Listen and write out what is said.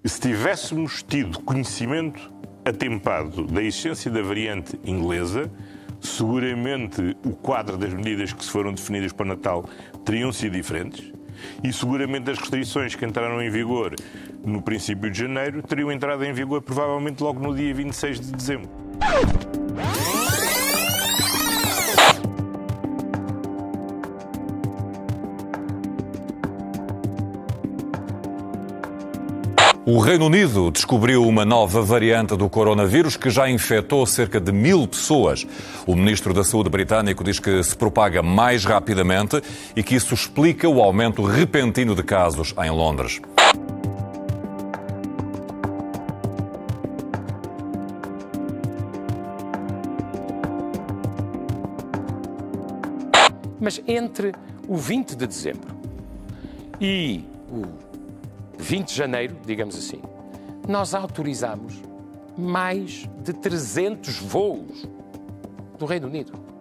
Se tivéssemos tido conhecimento atempado da existência da variante inglesa, seguramente o quadro das medidas que se foram definidas para o Natal teriam sido diferentes e seguramente as restrições que entraram em vigor no princípio de janeiro teriam entrado em vigor provavelmente logo no dia 26 de dezembro. O Reino Unido descobriu uma nova variante do coronavírus que já infectou cerca de 1000 pessoas. O ministro da Saúde britânico diz que se propaga mais rapidamente e que isso explica o aumento repentino de casos em Londres. Mas entre o 20 de dezembro e o 20 de janeiro, digamos assim, nós autorizámos mais de 300 voos do Reino Unido.